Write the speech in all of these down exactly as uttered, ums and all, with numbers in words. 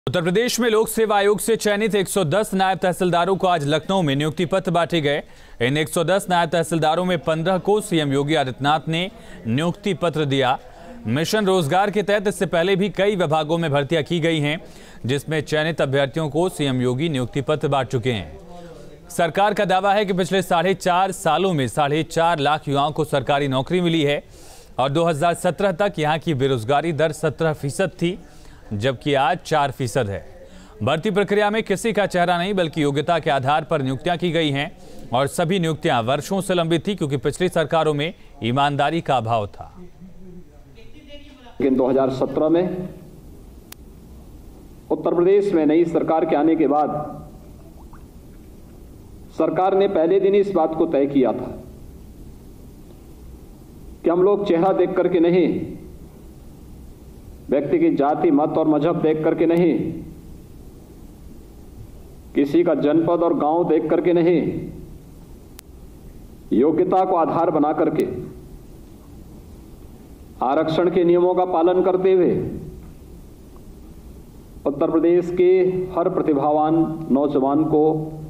उत्तर प्रदेश में लोक सेवा आयोग से चयनित एक सौ दस नायब तहसीलदारों को आज लखनऊ में नियुक्ति पत्र बांटे गए। इन एक सौ दस नायब तहसीलदारों में पंद्रह को सीएम योगी आदित्यनाथ ने नियुक्ति पत्र दिया। मिशन रोजगार के तहत इससे पहले भी कई विभागों में भर्तियां की गई हैं, जिसमें चयनित अभ्यर्थियों को सीएम योगी नियुक्ति पत्र बांट चुके हैं। सरकार का दावा है कि पिछले साढ़े चार सालों में साढ़े चार लाख युवाओं को सरकारी नौकरी मिली है और दो हजार सत्रह तक यहाँ की बेरोजगारी दर सत्रह फीसद थी, जबकि आज चार फीसद है। भर्ती प्रक्रिया में किसी का चेहरा नहीं बल्कि योग्यता के आधार पर नियुक्तियां की गई हैं और सभी नियुक्तियां वर्षों से लंबित थी, क्योंकि पिछली सरकारों में ईमानदारी का अभाव था। लेकिन दो हजार सत्रह में उत्तर प्रदेश में नई सरकार के आने के बाद सरकार ने पहले दिन ही इस बात को तय किया था कि हम लोग चेहरा देख करके नहीं, व्यक्ति की जाति, मत और मजहब देख करके नहीं, किसी का जनपद और गांव देख करके नहीं, योग्यता को आधार बना करके आरक्षण के नियमों का पालन करते हुए उत्तर प्रदेश के हर प्रतिभावान नौजवान को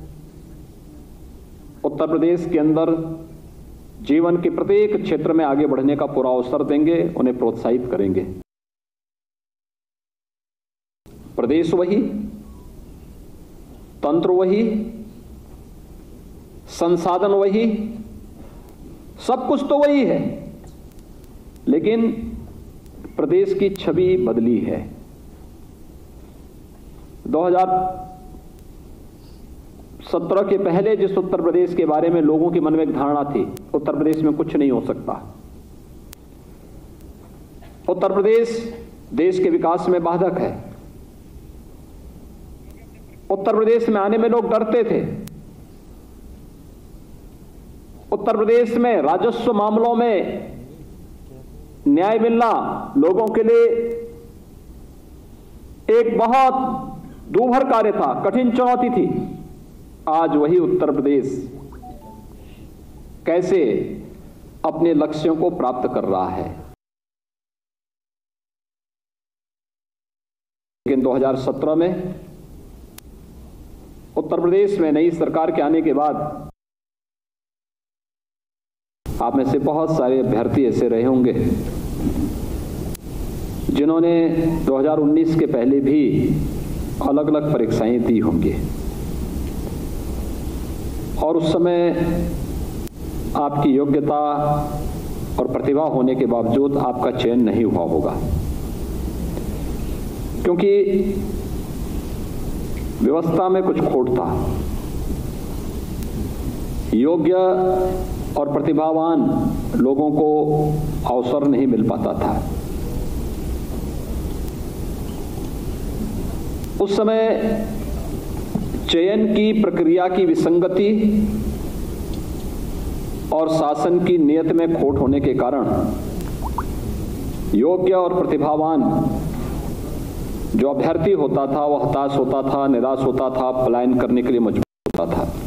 उत्तर प्रदेश के अंदर जीवन के प्रत्येक क्षेत्र में आगे बढ़ने का पूरा अवसर देंगे, उन्हें प्रोत्साहित करेंगे। प्रदेश वही, तंत्र वही, संसाधन वही, सब कुछ तो वही है, लेकिन प्रदेश की छवि बदली है। दो हजार सत्रह के पहले जिस उत्तर प्रदेश के बारे में लोगों के मन में एक धारणा थी, उत्तर प्रदेश में कुछ नहीं हो सकता, उत्तर प्रदेश देश के विकास में बाधक है, उत्तर प्रदेश में आने में लोग डरते थे, उत्तर प्रदेश में राजस्व मामलों में न्याय मिलना लोगों के लिए एक बहुत दूभर कार्य था, कठिन चुनौती थी। आज वही उत्तर प्रदेश कैसे अपने लक्ष्यों को प्राप्त कर रहा है। लेकिन दो हजार सत्रह में उत्तर प्रदेश में नई सरकार के आने के बाद आप में से बहुत सारे अभ्यर्थी ऐसे रहे होंगे जिन्होंने दो हजार उन्नीस के पहले भी अलग अलग परीक्षाएं दी होंगी और उस समय आपकी योग्यता और प्रतिभा होने के बावजूद आपका चयन नहीं हुआ होगा, क्योंकि व्यवस्था में कुछ खोट था। योग्य और प्रतिभावान लोगों को अवसर नहीं मिल पाता था। उस समय चयन की प्रक्रिया की विसंगति और शासन की नीयत में खोट होने के कारण योग्य और प्रतिभावान जो अभ्यर्थी होता था वह हताश होता था, निराश होता था, पलायन करने के लिए मजबूर होता था।